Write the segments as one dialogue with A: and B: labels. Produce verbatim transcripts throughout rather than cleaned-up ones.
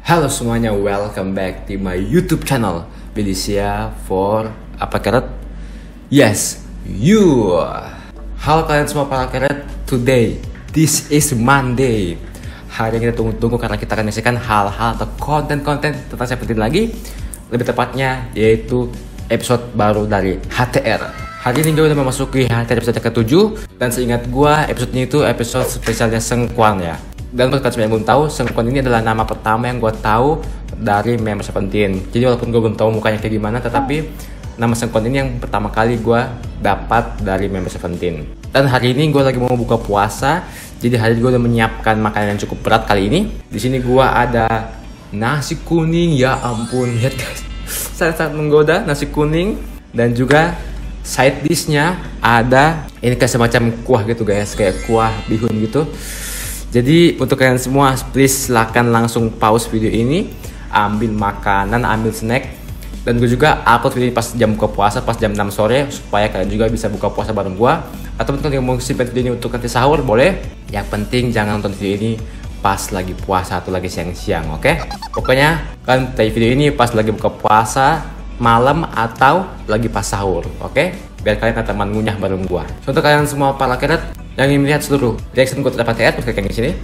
A: Halo semuanya, welcome back to my YouTube channel Felicia for apa karet? Yes, you. Halo kalian semua para karet. Today, this is Monday. Hari yang kita tunggu-tunggu karena kita akan menyaksikan hal-hal atau konten-konten tentang Seventeen lagi. Lebih tepatnya yaitu episode baru dari H T R. Hari ini gue udah memasuki H T R episode ketujuh. Dan seingat gue episode ini itu episode spesialnya Sengkuan ya. Dan buat kalian yang belum tahu, Sengkuan ini adalah nama pertama yang gue tahu dari member Seventeen. Jadi walaupun gue belum tahu mukanya kayak gimana, tetapi nama Sengkuan ini yang pertama kali gue dapat dari member Seventeen. Dan hari ini gue lagi mau buka puasa, jadi hari ini gue udah menyiapkan makanan yang cukup berat kali ini. Di sini gue ada nasi kuning, ya ampun, lihat guys, sangat-sangat menggoda nasi kuning. Dan juga side dishnya ada ini kayak semacam kuah gitu guys, kayak kuah bihun gitu. Jadi untuk kalian semua, please silahkan langsung pause video ini, ambil makanan, ambil snack. Dan gue juga upload video ini pas jam buka puasa, pas jam enam sore, supaya kalian juga bisa buka puasa bareng gue. Atau mungkin kalian mau simpan video ini untuk nanti sahur, boleh. Yang penting jangan nonton video ini pas lagi puasa atau lagi siang-siang, oke? Okay? Pokoknya kalian play video ini pas lagi buka puasa, malam, atau lagi pas sahur, oke? Okay? Biar kalian tetap teman ngunyah bareng gue. So, untuk kalian semua para karet yang ingin melihat seluruh reaction gue terdapat T R, klik yang di sini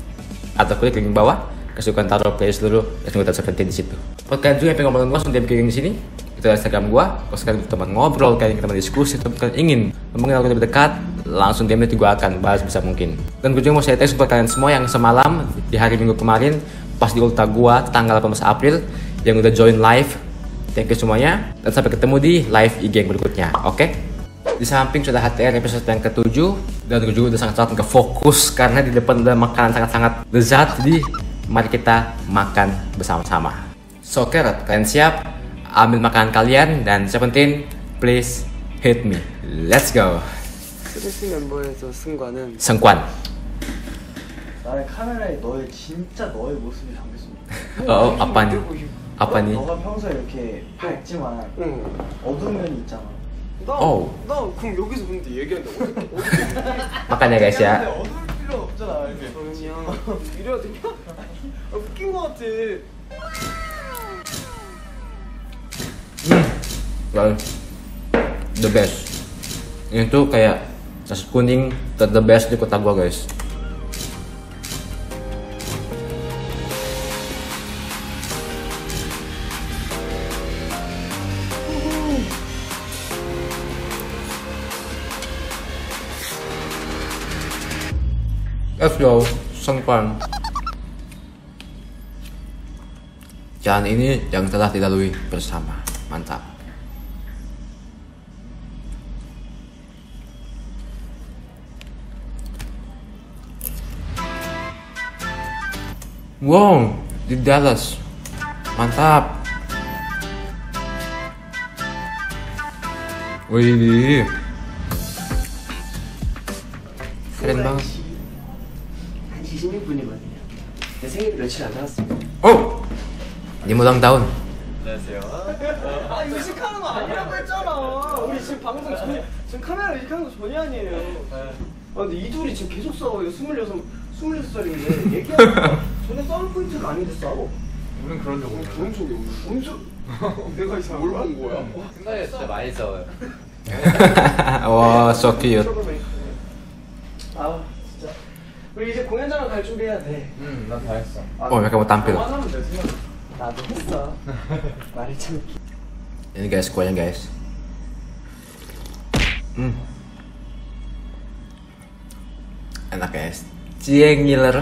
A: atau klik link bawah, kesukaan taruh play seluruh reaction gue terdapat Seventeen di situ. Buat kalian juga yang pengen ngomongin gue, langsung DM klik yang di sini. Itu Instagram gue. Kalau kalian teman ngobrol, kalian teman diskusi, atau kalian ingin mengenal gue lebih dekat, langsung D M nanti gue akan bahas bisa mungkin. Dan gue juga mau share teks buat kalian semua yang semalam di hari Minggu kemarin pas di ulta gue tanggal delapan belas April yang udah join live. Thank you semuanya, dan sampai ketemu di live I G yang berikutnya, oke? Okay? Di samping sudah H T R episode yang ketujuh, dan gue juga udah sangat-sangat nggak fokus karena di depan udah makanan sangat-sangat lezat. Jadi mari kita makan bersama-sama. So karet, kalian siap? Ambil makanan kalian, dan Seventeen, please hit me. Let's go.
B: 쓰레쉬 멤버에서 승관은
A: Sengkuan.
C: 나의 카메라에 너의 진짜 너의 모습이 담겼습니다.
A: Oh, apa nih? Apa nih?
C: 너가 평소에 이렇게 밝지만
B: 응.
C: 어두운 면이 있잖아.
B: 나,
A: 어우.
B: 나 그럼 여기서 근데 얘기하는데 어떻게 어떻게
A: Makan ya guys ya.
C: 어두울 필요 없잖아. 이렇게.
B: 그냥 이래야 되냐? 아, 웃긴 거 같아.
A: Well, the best. Ini tuh kayak nasi kuning ter the best di kota gua guys. Let's go, Sengkuan. Jalan ini yang telah dilalui bersama, mantap. Wow, di Dallas, mantap. Wih, keren banget.
B: 한 이십육 분이거든요. 내 생일이 며칠 안 남았습니다.
A: Oh, ini ulang tahun.
C: 안녕하세요.
B: 아 의식하는 거 아니라고 했잖아. 우리 지금 방송 전혀 지금 카메라 의식하는 거 전혀 아니에요. 아 근데 이 둘이 지금 계속 싸워. 이거 스물여섯 스물여섯 살인데 얘기하는 거 전혀 싸울 포인트가 아닌데 싸워.
C: 우린 그런 적 없어.
B: 그런 적이 없는 엄청 내가 이상 뭘 본 거야?
D: 생각에 진짜 많이 싸워요.
A: Wow, so cute.
B: 아 진짜 우리 이제 공연장을 갈 준비해야 돼.
D: 응, 난 다 했어.
A: Oh, mereka mau tampil.
B: 하면 돼. 나도 했어. 말이 참.
A: Ini guys, kuahnya guys. Hmm. Enak guys. Cieng ngiler.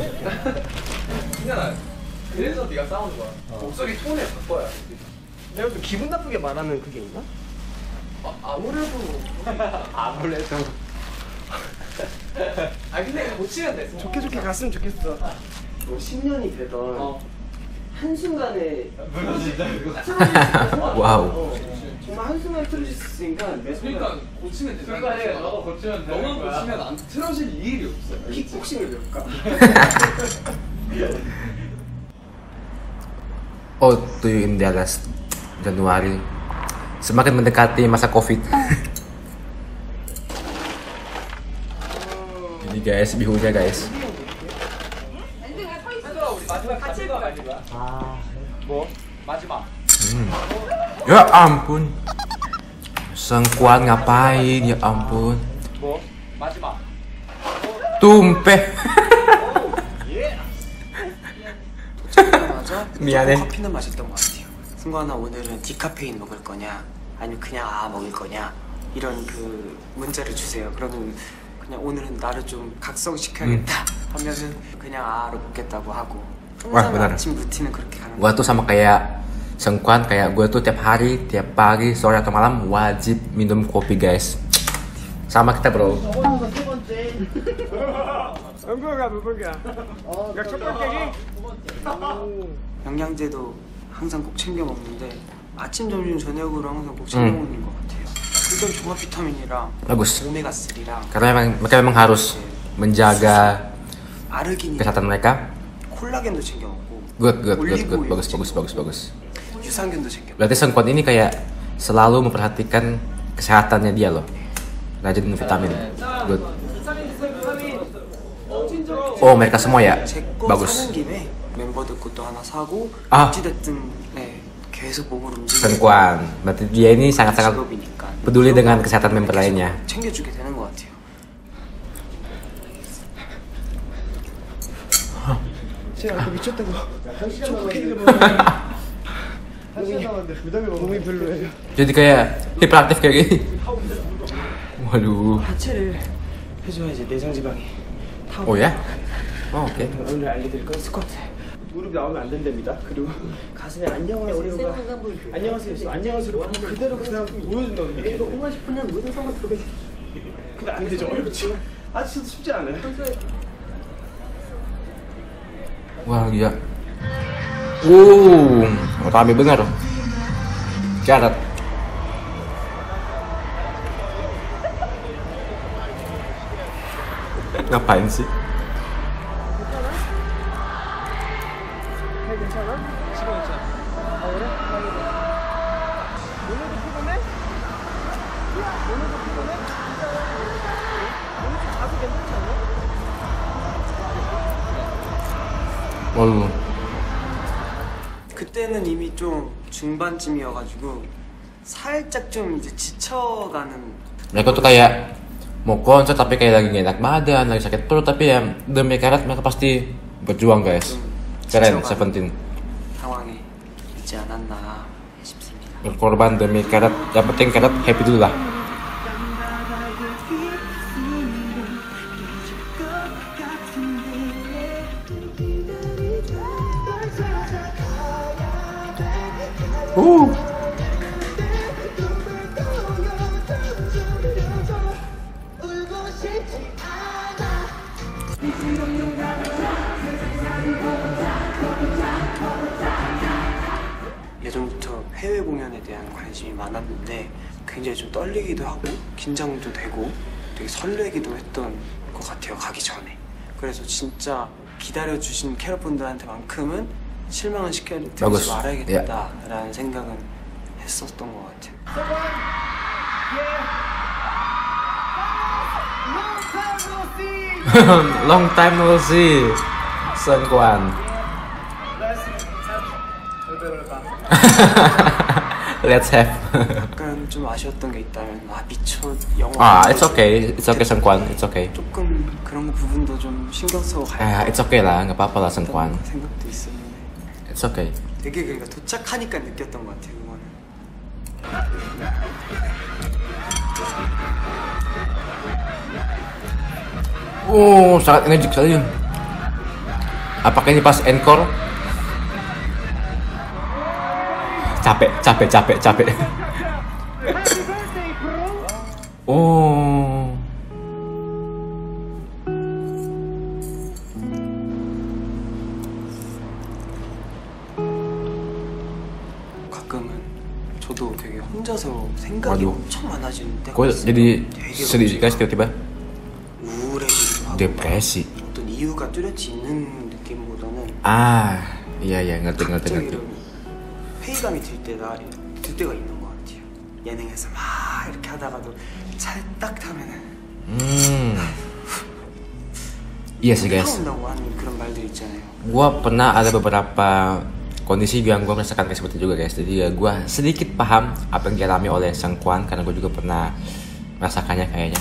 B: 괜찮아. 그래서 네가 싸우는 거야. 목소리 톤을 바꿔야. 내가 좀 기분 나쁘게 말하는 그게 있나? 아, 아무래도
D: 아무래도.
B: 아 근데 고치면 돼. 좋게 좋게 갔으면 좋겠어. 뭐 십 년이 되던
D: 어.
B: 한순간에
A: 와우.
B: 어, 정말 한순간에 틀어질 수 있으니까 내 순간
D: 그러니까 고치면 돼.
B: 그러니까 해. 너가
D: 고치면 돼.
B: 너만 고치면 안 틀어질 일이 없어. 킥복싱을 배울까?
A: Oh, to you in Dallas, Januari. Semakin mendekati masa Covid. Ini guys, bihunnya guys.
B: 같이 가.
C: 아
B: 뭐?
D: 마지막.
A: Ya ampun. Sengkuan ngapain? Ya ampun.
B: 뭐?
D: 마지막.
A: Tumpeh.
E: 맞아?
A: 미안해.
E: 커피는 맛있던 것 같아요. 승관아 오늘은 디카페인 먹을 거냐 아니면 그냥 아 먹을 거냐 이런 그 문자를 주세요. 그러면 그냥 오늘은 나를 좀 각성시켜야겠다 하면은 그냥 아로 먹겠다고 하고
A: Wah,
E: 항상
A: benar.
E: 아침 루틴은 그렇게 가는
A: Gua tuh sama kayak Sengkuan, kayak gue tuh tiap hari, tiap pagi, sore atau malam wajib minum kopi guys. Sama kita bro.
B: 저번에서 세 번째. 연구가 몇 번이야? 야, 첫 번째기?
E: 영양제도 항상 꼭 챙겨 먹는데 아침, 점심, 저녁으로 항상 꼭 챙겨
A: 음.
E: 먹는 것 같아요. 일단 종합 비타민이랑
A: Bagus.
E: 오메가삼이랑
A: Karena memang mereka memang harus menjaga
E: 아르기닌,
A: kesehatan mereka.
E: 콜라겐도 챙겨 먹고
A: Good, good, good,
E: 올리브
A: good.
E: 오일
A: Bagus,
E: 챙겨
A: bagus, bagus, bagus.
E: 유산균도 챙겨 먹고
A: Berarti Sengkuan ini kayak selalu memperhatikan kesehatannya dia loh. Rajin minum vitamin. Good. Oh, mereka semua ya?
E: 제거
A: Bagus.
E: 사는 김에 멤버들 것도 하나 사고
A: 아.
E: 어찌됐든 네, 계속 몸을 움직이고
A: Sengkuan. Berarti dia ini sangat-sangat
E: 직업이니까
A: peduli dengan kesehatan member
E: 계속
A: lainnya.
E: 챙겨주게 되는 것 같아요.
B: 제가 아까 미쳤다고. 초코 케이크 먹었는데. 한 시간 남았는데 부담이 몸이 별로예요.
A: Jadi kayak hiperaktif kayak gini. Waduh.
B: 하체를 해줘야지 내장 지방이. 타고.
A: Oh ya? Oh, oke.
B: 오늘 알려드릴 건 스쿼트. 무릎 나오면 안 된답니다. 그리고 가슴에 안녕하세요가 안녕하세요. 안녕하세요. 그대로 그냥 보여준다고. 이거 오고 싶으면 무슨 상관 들어가. 근데 안 되죠. 어렵지. 아 진짜 쉽지 않아요.
A: Wah, gila. Uh, rame bener. Catat. Ngapain sih?
B: 괜찮아? 지금 괜찮아. 아 그래? 오늘도 피곤해? 오늘도 피곤해? 오늘 좀 자도 괜찮지 않나?
A: Waduh.
E: 그때는 이미 좀 중반쯤이어가지고 살짝 좀 이제 지쳐가는
A: Mereka tuh kayak mau konser tapi kayak lagi gak enak badan, lagi sakit perut, tapi ya demi karet mereka pasti berjuang guys. Keren, Seventeen.
E: 상황에 있지 않았나 싶습니다.
A: Berkorban demi karet, yang penting karet happy dulu lah. Uh.
E: 예전부터 해외 공연에 대한 관심이 많았는데 굉장히 좀 떨리기도 하고 긴장도 되고 되게 설레기도 했던 것 같아요, 가기 전에. 그래서 진짜 기다려주신 캐럿분들한테만큼은 실망은 시켜드리지
A: Bagus.
E: 말아야겠다라는 생각은 했었던 것 같아요.
A: Long time no see. Sengkuan. Let's have.
E: 약간 좀 아쉬웠던 게 있다면 아 미쳐 영화
A: Ah, it's okay. It's okay Sengkuan. It's okay.
E: 조금 그런 부분도 좀 신경 쓰고
A: Eh,
E: 가야
A: it's okay lah. Nggak apa-apa lah Sengkuan.
E: 생각도 있었는데
A: It's okay.
E: 되게 그러니까 도착하니까 느꼈던 것 같아요 그거는.
A: Oh, sangat energik sekali. Apakah ini pas encore? Capek, capek, capek, capek. Oh.
E: 가끔은 저도 되게 혼자서 생각이
A: Waduh.
E: 엄청 많아지는 때가
A: Kok
E: 있어요.
A: jadi
E: 되게
A: sedih guys tiba-tiba?
E: 우울해지기도 하고
A: Depresi.
E: 어떤 이유가 뚜렷이 있는 느낌보다는
A: Ah, iya iya ngerti ngerti
E: 갑자기
A: ngerti.
E: 이런 회의감이 들 때가 들 때가 있는 것 같아요. 예능에서 막 이렇게 하다가도 잘 딱 타면은
A: Hmm. Iya sih guys.
E: 타온다고 하는 그런 말들 있잖아요.
A: Gue pernah ada beberapa kondisi yang gue merasakan kayak seperti itu juga guys. Jadi ya gue sedikit paham apa yang dialami oleh Sang Kwan karena gue juga pernah merasakannya kayaknya.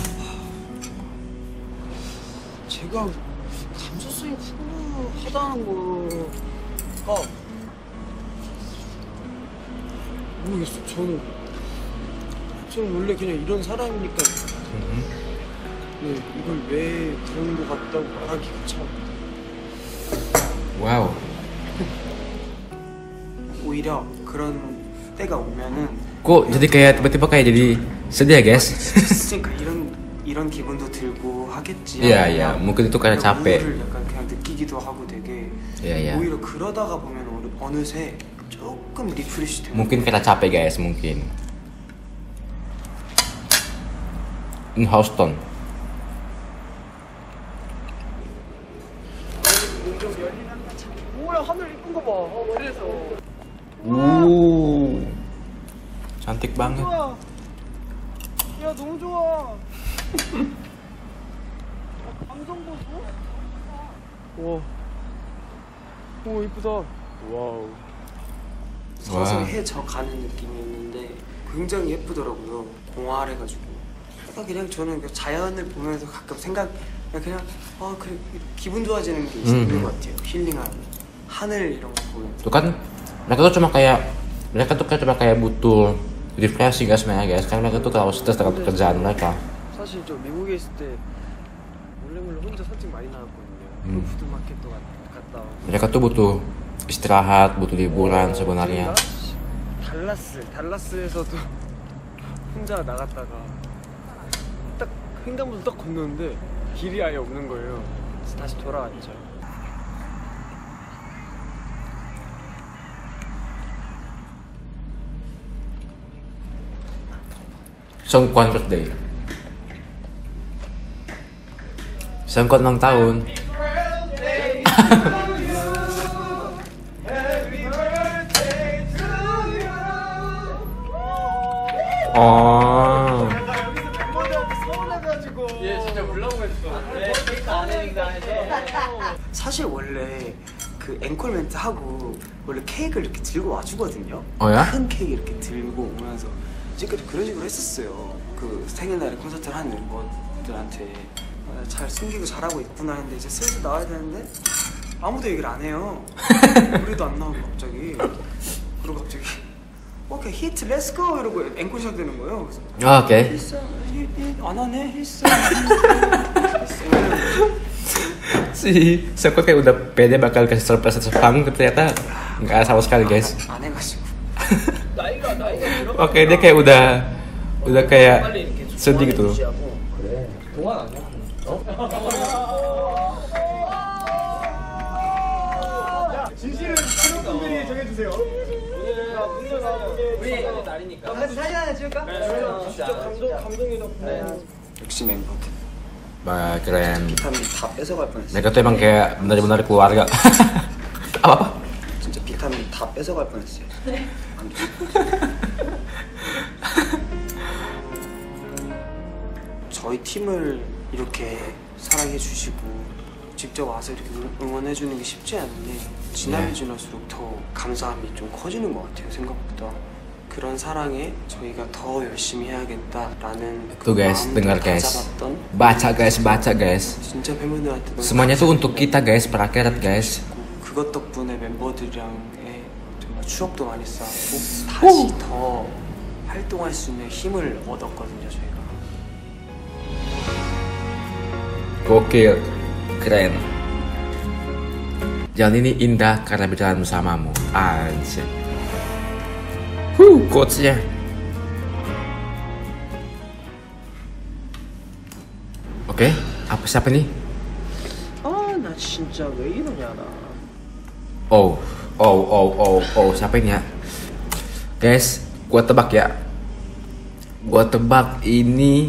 E: 제가 감수성이 풍부하다는 거가 모르겠어. 저는 저는 원래 그냥 이런 사람이니까 네, 이걸 왜 그런 거 같다고 말하기가 참.
A: Wow.
E: 오히려 그런 때가 오면은
A: Kok jadi kayak tiba-tiba kayak jadi sedih ya guys?
E: 그러니까 이런 이런 기분도 들고 하겠지.
A: Iya iya, mungkin itu karena capek.
E: 우울을 약간 그냥 느끼기도 하고 되게
A: Iya iya.
E: 오히려 그러다가 보면 어느- 어느새 조금 리프레시 되고.
A: Mungkin karena capek guys, mungkin. In Houston.
B: 뭐야 하늘 이쁜 거 봐. 어, 그래서.
A: Uh, cantik banget.
B: 좋아. 야 너무 좋아. 감성 보소. 와. 오 이쁘다. 와우.
E: 서서
A: 와.
E: 해져 가는 느낌이었는데 굉장히 예쁘더라고요. 공활해가지고. 그러니까 그냥 저는 그 자연을 보면서 가끔 생각 그냥 아 그래 기분 좋아지는 게 있는
A: 음.
E: 것 같아요. 힐링하는 하늘 이런 거 보면.
A: Tuh kan, mereka tuh cuma kayak mereka tuh kayak cuma kayak butuh refreshing guys sebenarnya guys. Kan mereka tuh terlalu stres dengan pekerjaan mereka.
B: 사실 저 미국에 있을 때 몰래 몰래 혼자 산책 많이 나갔거든요.
A: 음.
B: 푸드 마켓도 갔다 오고.
A: Mereka tuh butuh istirahat, butuh liburan sebenarnya.
B: 달라스, 달라스에서도 혼자 나갔다가 딱 횡단보도 딱 건너는데 길이 아예 없는 거예요. 그래서 다시 돌아왔죠.
A: Sang Kwan birthday. Sang Kwan ulang tahun. Oh.
B: 멤버들한테 서운해가지고.
D: 얘 진짜 울라고 했어.
B: 케이크 안 해니까 해서.
E: 사실 원래 그 앵콜 멘트 하고 원래 케이크를 이렇게 들고 와주거든요.
A: 어, 야?
E: 큰 케이크 이렇게 들고 오면서 지금까지 그런 식으로 했었어요. 그 생일날에 콘서트를 하는 멤버들한테 아, 잘 숨기고 잘하고 있구나 했는데 이제 슬슬 나와야 되는데 아무도 얘기를 안 해요. 우리도 안 나오고 갑자기 그리고 갑자기 오케이 히트 렛츠고 이러고 앵콜 시작되는 거예요. 그래서
A: Oh, oke.
E: 힐스 힐- 힐- 안 하네 힐스
A: Si Sang Kwan kayak udah pede bakal kasih surprise Jepang, ternyata nggak ada sama sekali guys.
E: 안 해가지고
B: 나이가 나이가 들어.
A: Oke, dia kayak udah udah kayak sedih gitu.
D: 그래. 동안 아니야?
B: 진실은 그런 분들이 정해주세요. 우리 날이니까. 같이 사진 하나 찍을까? 네. 진짜 감동 감동이다.
E: 역시 멤버들
A: Bah, keren.
E: 비타민 다 뺏어갈 뻔했어.
A: Mereka tuh emang kayak benar-benar keluarga. Apa-apa?
E: 진짜 비타민 다 뺏어갈 뻔했어요. 안 돼. 저희 팀을 이렇게 사랑해 주시고 직접 와서 이렇게 응원해 주는 게 쉽지 않은데 지나면
A: 네.
E: 지날수록 더 감사함이 좀 커지는 것 같아요. 생각보다 그런 사랑에 저희가 더 열심히 해야겠다라는
A: Tuh guys,
E: 마음도
A: dengar guys.
E: 다잡았던
A: Baca guys, baca guys.
E: 진짜 팬분들한테 너무
A: Semuanya tuh untuk kita guys, para keret guys.
E: 그것 덕분에 멤버들이랑의 정말 추억도 많이 쌓았고 다시 더 활동할 수 있는 힘을 얻었거든요 저희가.
A: Gokil, keren. Jalan ini indah karena berjalan bersamamu. Anjir. Huh, quotes-nya. Oke, apa siapa nih?
B: 아, 나 진짜 왜 이러냐 나.
A: Oh, oh, oh, oh, oh, siapa ini ya? Guys, gua tebak ya. Gua tebak ini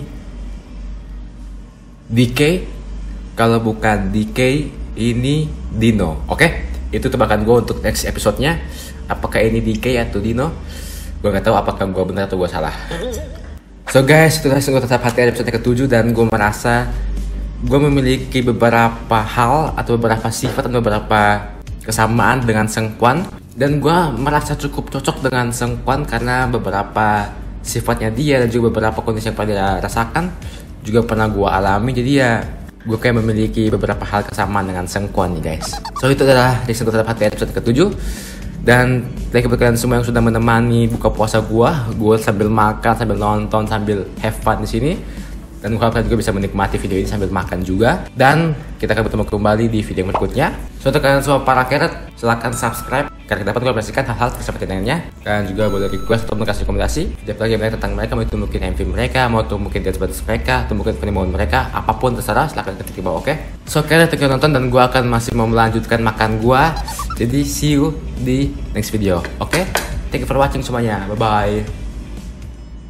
A: D K. Kalau bukan D K, ini Dino. Oke, itu tebakan gua untuk next episode-nya. Apakah ini D K atau Dino? Gua nggak tahu apakah gua benar atau gua salah. So guys, itu langsung tetap hati episode ketujuh dan gue merasa gue memiliki beberapa hal atau beberapa sifat atau beberapa kesamaan dengan Seungkwan, dan gue merasa cukup cocok dengan Seungkwan karena beberapa sifatnya dia dan juga beberapa kondisi yang pernah dia rasakan juga pernah gue alami. Jadi ya gue kayak memiliki beberapa hal kesamaan dengan Seungkwan nih guys. So itu adalah Reason Tetap Hati episode ketujuh. Dan thank you buat kalian semua yang sudah menemani buka puasa gue. Gue sambil makan, sambil nonton, sambil have fun di sini. Dan gue harap kalian juga bisa menikmati video ini sambil makan juga. Dan kita akan bertemu kembali di video berikutnya. So untuk kalian semua para carrot, silahkan subscribe karena kita dapat mengoperasikan hal-hal seperti lainnya. Kalian juga boleh request atau kasih rekomendasi video lagi tentang mereka, mau itu mungkin M V mereka, mau itu mungkin dance mereka, atau mungkin penemuan mereka, apapun terserah, silahkan ketik di bawah, oke? Okay? So carrot, thank you nonton, dan gue akan masih mau melanjutkan makan gue. Jadi see you di next video, oke? Okay? Thank you for watching semuanya, bye bye.